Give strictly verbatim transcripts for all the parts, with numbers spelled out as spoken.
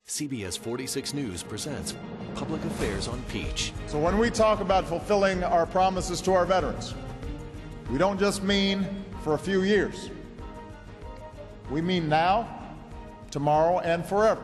C B S forty-six News presents Public Affairs on Peach. So when we talk about fulfilling our promises to our veterans, we don't just mean for a few years. We mean now, tomorrow, and forever.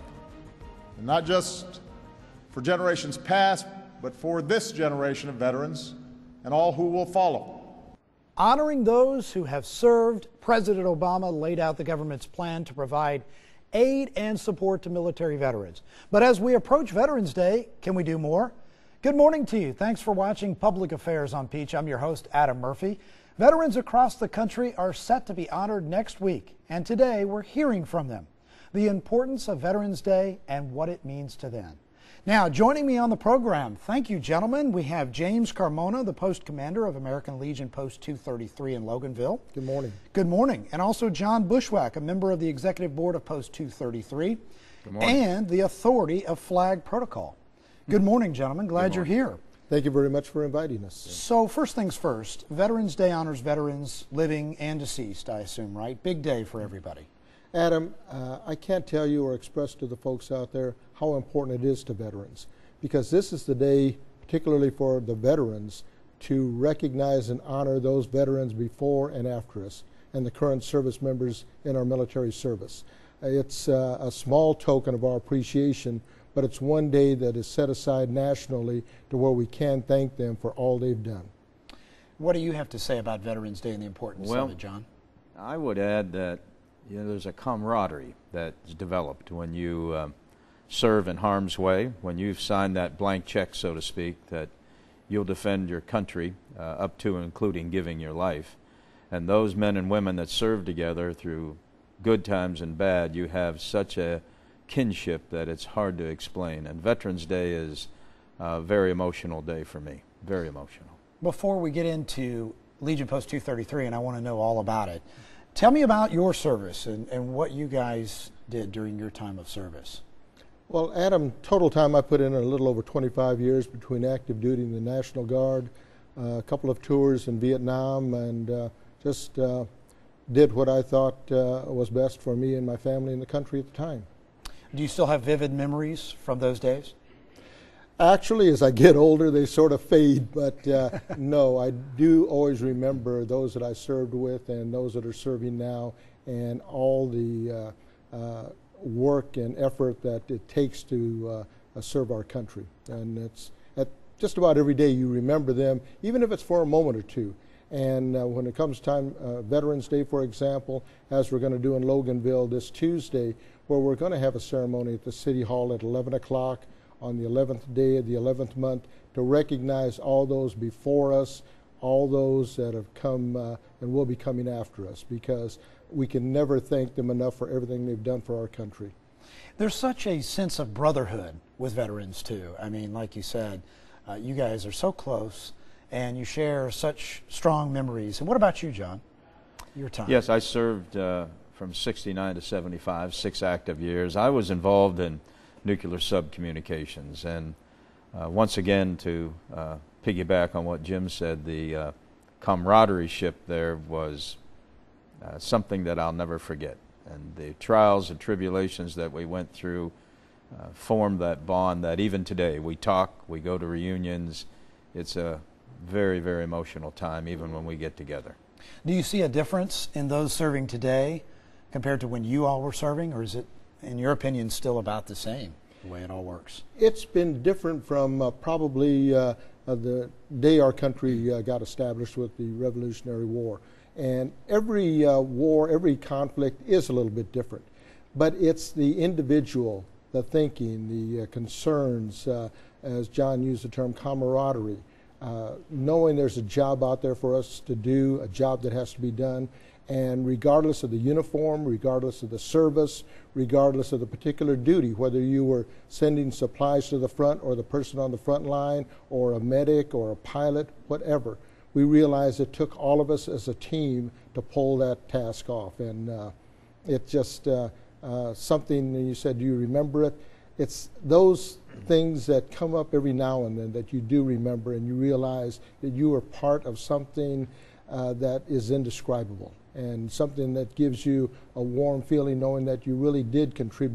And not just for generations past, but for this generation of veterans and all who will follow. Honoring those who have served, President Obama laid out the government's plan to provide aid and support to military veterans. But as we approach Veterans Day, can we do more? Good morning to you. Thanks for watching Public Affairs on Peach. I'm your host, Adam Murphy. Veterans across the country are set to be honored next week, and today we're hearing from them the importance of Veterans Day and what it means to them. Now, joining me on the program, thank you, gentlemen. We have James Carmona, the Post Commander of American Legion Post two thirty-three in Loganville. Good morning. Good morning. And also John Bushwack, a member of the Executive Board of Post two thirty-three. Good morning. And the authority of Flag Protocol. Good morning, gentlemen. Glad you're here. Thank you very much for inviting us. So first things first, Veterans Day honors veterans living and deceased, I assume, right? Big day for everybody. Adam, uh, I can't tell you or express to the folks out there how important it is to veterans, because this is the day, particularly for the veterans, to recognize and honor those veterans before and after us and the current service members in our military service. Uh, it's uh, a small token of our appreciation, but it's one day that is set aside nationally to where we can thank them for all they've done. What do you have to say about Veterans Day and the importance well, of it, John? I would add that you know, there's a camaraderie that's developed when you um, serve in harm's way, when you've signed that blank check, so to speak, that you'll defend your country uh, up to and including giving your life. And those men and women that serve together through good times and bad, you have such a kinship that it's hard to explain. And Veterans Day is a very emotional day for me, very emotional. Before we get into Legion Post two thirty-three, and I want to know all about it, tell me about your service and, and what you guys did during your time of service. Well, Adam, total time I put in a little over twenty-five years between active duty and the National Guard, uh, a couple of tours in Vietnam, and uh, just uh, did what I thought uh, was best for me and my family and the country at the time. Do you still have vivid memories from those days? Actually, as I get older, they sort of fade, but uh, no, I do always remember those that I served with and those that are serving now, and all the uh, uh, work and effort that it takes to uh, serve our country. And it's at just about every day you remember them, even if it's for a moment or two. And uh, when it comes time, uh, Veterans Day, for example, as we're going to do in Loganville this Tuesday, where we're going to have a ceremony at the City Hall at eleven o'clock on the eleventh day of the eleventh month to recognize all those before us, all those that have come uh, and will be coming after us, because we can never thank them enough for everything they've done for our country. There's such a sense of brotherhood with veterans too. I mean, like you said, uh, you guys are so close and you share such strong memories. And what about you, John? Your time? Yes, I served uh, from sixty-nine to seventy-five, six active years. I was involved in nuclear subcommunications, and uh, once again, to uh, piggyback on what Jim said, the uh, camaraderie ship there was uh, something that I'll never forget, and the trials and tribulations that we went through uh, formed that bond that even today we talk, we go to reunions. It's a very, very emotional time even when we get together. Do you see a difference in those serving today compared to when you all were serving, or is it, in your opinion, still about the same, the way it all works? It's been different from uh, probably uh, uh, the day our country uh, got established with the Revolutionary War. And every uh, war, every conflict is a little bit different. But it's the individual, the thinking, the uh, concerns, uh, as John used the term, camaraderie, uh, knowing there's a job out there for us to do, a job that has to be done. And regardless of the uniform, regardless of the service, regardless of the particular duty, whether you were sending supplies to the front or the person on the front line or a medic or a pilot, whatever, we realized it took all of us as a team to pull that task off. And uh, it's just uh, uh, something, and you said, do you remember it? It's those things that come up every now and then that you do remember, and you realize that you are part of something uh, that is indescribable, and something that gives you a warm feeling knowing that you really did contribute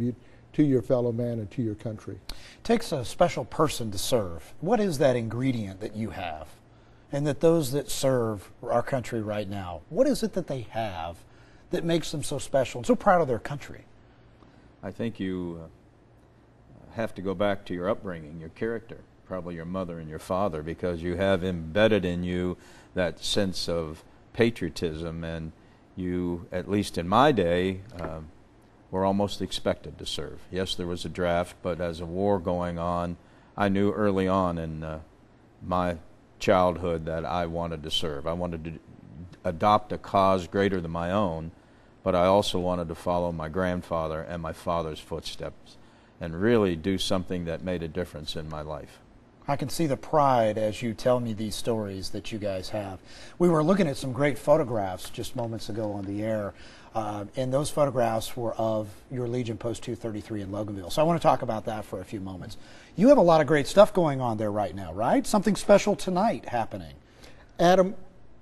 to your fellow man and to your country. It takes a special person to serve. What is that ingredient that you have? And that those that serve our country right now, what is it that they have that makes them so special and so proud of their country? I think you uh, have to go back to your upbringing, your character, probably your mother and your father, because you have embedded in you that sense of patriotism, and you, at least in my day, uh, were almost expected to serve. Yes, there was a draft, but as a war going on, I knew early on in uh, my childhood that I wanted to serve. I wanted to adopt a cause greater than my own, but I also wanted to follow my grandfather and my father's footsteps and really do something that made a difference in my life. I can see the pride as you tell me these stories that you guys have. We were looking at some great photographs just moments ago on the air, uh, and those photographs were of your Legion Post two thirty-three in Loganville. So I want to talk about that for a few moments. You have a lot of great stuff going on there right now, right? Something special tonight happening. Adam,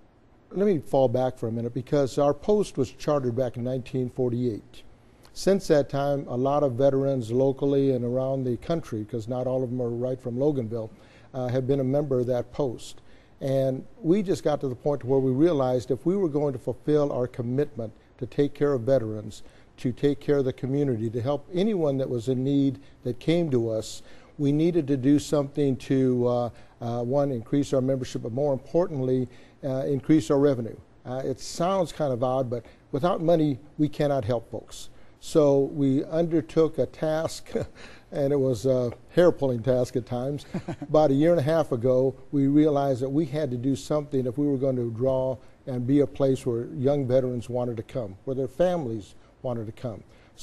let me fall back for a minute, because our post was chartered back in nineteen forty-eight. Since that time, a lot of veterans locally and around the country, because not all of them are right from Loganville, uh, have been a member of that post. And we just got to the point where we realized if we were going to fulfill our commitment to take care of veterans, to take care of the community, to help anyone that was in need that came to us, we needed to do something to, uh, uh, one, increase our membership, but more importantly, uh, increase our revenue. Uh, it sounds kind of odd, but without money, we cannot help folks. So we undertook a task, and it was a hair-pulling task at times. About a year and a half ago, we realized that we had to do something if we were going to draw and be a place where young veterans wanted to come, where their families wanted to come.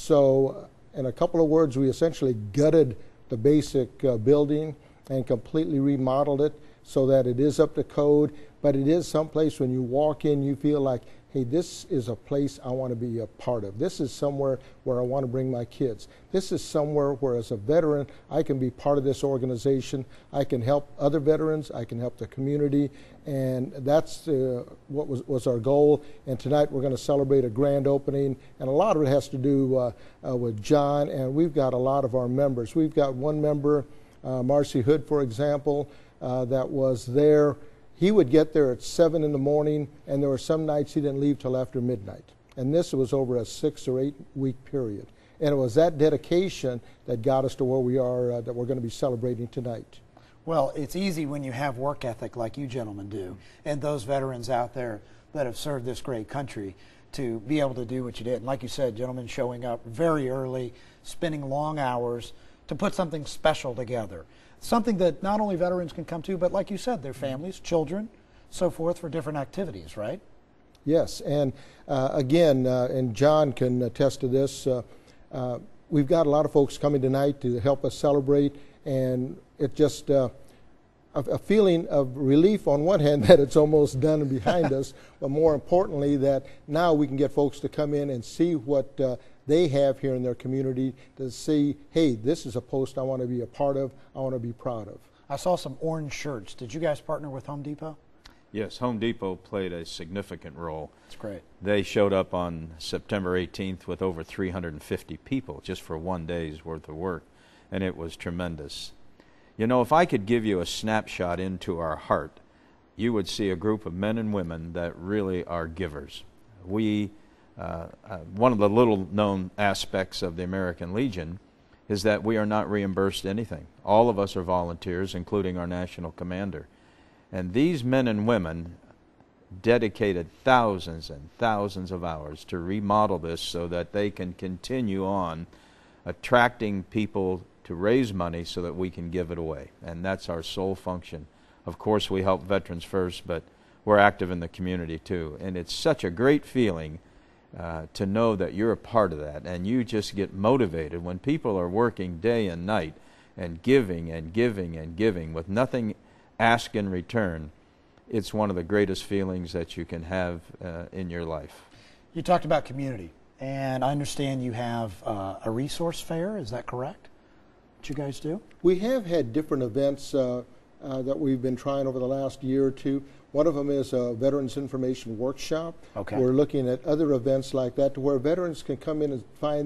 So in a couple of words, we essentially gutted the basic uh, building and completely remodeled it so that it is up to code, but it is someplace when you walk in, you feel like, hey, this is a place I want to be a part of. This is somewhere where I want to bring my kids. This is somewhere where, as a veteran, I can be part of this organization. I can help other veterans. I can help the community. And that's uh, what was, was our goal. And tonight we're going to celebrate a grand opening. And a lot of it has to do uh, uh, with John. And we've got a lot of our members. We've got one member, uh, Marcy Hood, for example, uh, that was there. He would get there at seven in the morning, and there were some nights he didn't leave till after midnight. And this was over a six or eight week period. And it was that dedication that got us to where we are, uh, that we're going to be celebrating tonight. Well, it's easy when you have work ethic like you gentlemen do, and those veterans out there that have served this great country, to be able to do what you did. And like you said, gentlemen showing up very early, spending long hours to put something special together. Something that not only veterans can come to, but like you said, their families, children, so forth, for different activities, right? Yes, and uh, again, uh, and John can attest to this, uh, uh, we've got a lot of folks coming tonight to help us celebrate, and it just uh, a, a feeling of relief on one hand that it's almost done and behind us, but more importantly that now we can get folks to come in and see what uh, they have here in their community, to see, hey, this is a post I want to be a part of, I want to be proud of. I saw some orange shirts. Did you guys partner with Home Depot? Yes, Home Depot played a significant role. That's great. They showed up on September eighteenth with over three hundred fifty people just for one day's worth of work, and it was tremendous. You know, if I could give you a snapshot into our heart, you would see a group of men and women that really are givers. We Uh, uh, one of the little known aspects of the American Legion is that we are not reimbursed anything. All of us are volunteers, including our national commander. And these men and women dedicated thousands and thousands of hours to remodel this so that they can continue on attracting people to raise money so that we can give it away. And that's our sole function. Of course, we help veterans first, but we're active in the community too. And it's such a great feeling Uh, to know that you're a part of that, and you just get motivated when people are working day and night and giving and giving and giving with nothing asked in return. It's one of the greatest feelings that you can have uh, in your life. You talked about community, and I understand you have uh, a resource fair. Is that correct? What you guys do? We have had different events uh, uh, that we've been trying over the last year or two. One of them is a Veterans Information Workshop. Okay. We're looking at other events like that to where veterans can come in and find the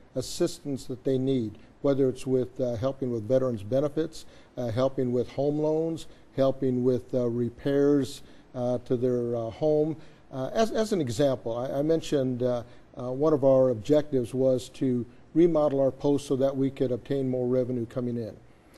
assistance that they need, whether it's with uh, helping with veterans benefits, uh, helping with home loans, helping with uh, repairs uh, to their uh, home. Uh, as, as an example, I, I mentioned uh, uh, one of our objectives was to remodel our posts so that we could obtain more revenue coming in.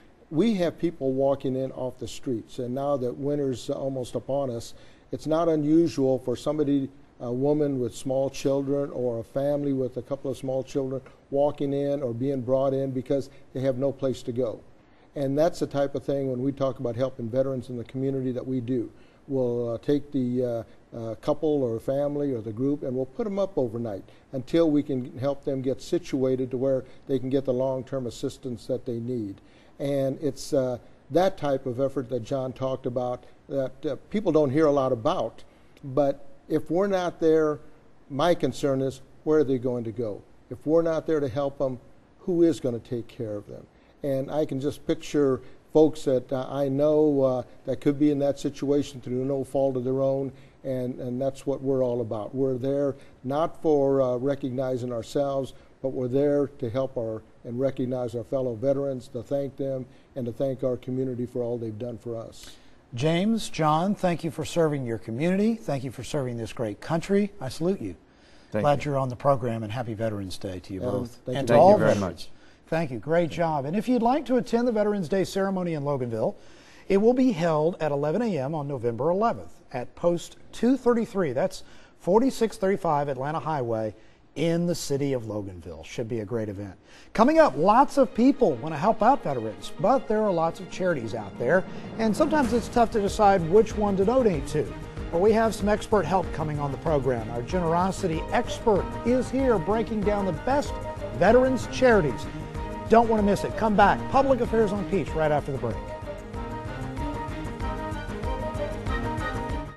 We have people walking in off the streets, and now that winter's almost upon us, it's not unusual for somebody, a woman with small children or a family with a couple of small children walking in or being brought in because they have no place to go. And that's the type of thing when we talk about helping veterans in the community that we do. We'll uh, take the uh, uh, couple or family or the group and we'll put them up overnight until we can help them get situated to where they can get the long-term assistance that they need. And it's uh, that type of effort that John talked about that uh, people don't hear a lot about. But if we're not there, my concern is, where are they going to go? If we're not there to help them, who is going to take care of them? And I can just picture folks that uh, I know uh, that could be in that situation through no fault of their own, and, and that's what we're all about. We're there not for uh, recognizing ourselves, but we're there to help our and recognize our fellow veterans, to thank them, and to thank our community for all they've done for us. James, John, thank you for serving your community. Thank you for serving this great country. I salute you. Thank Glad you. you're on the program, and happy Veterans Day to you Um, both. thank and you. to Thank all you very veterans. much. Thank you. Great job. And if you'd like to attend the Veterans Day ceremony in Loganville, it will be held at eleven a m on November eleventh at Post two thirty-three. That's forty-six thirty-five Atlanta Highway in the city of Loganville. Should be a great event. Coming up, lots of people want to help out veterans, but there are lots of charities out there, and sometimes it's tough to decide which one to donate to. Well, we have some expert help coming on the program. Our generosity expert is here breaking down the best veterans charities. Don't want to miss it. Come back. Public Affairs on Peach right after the break.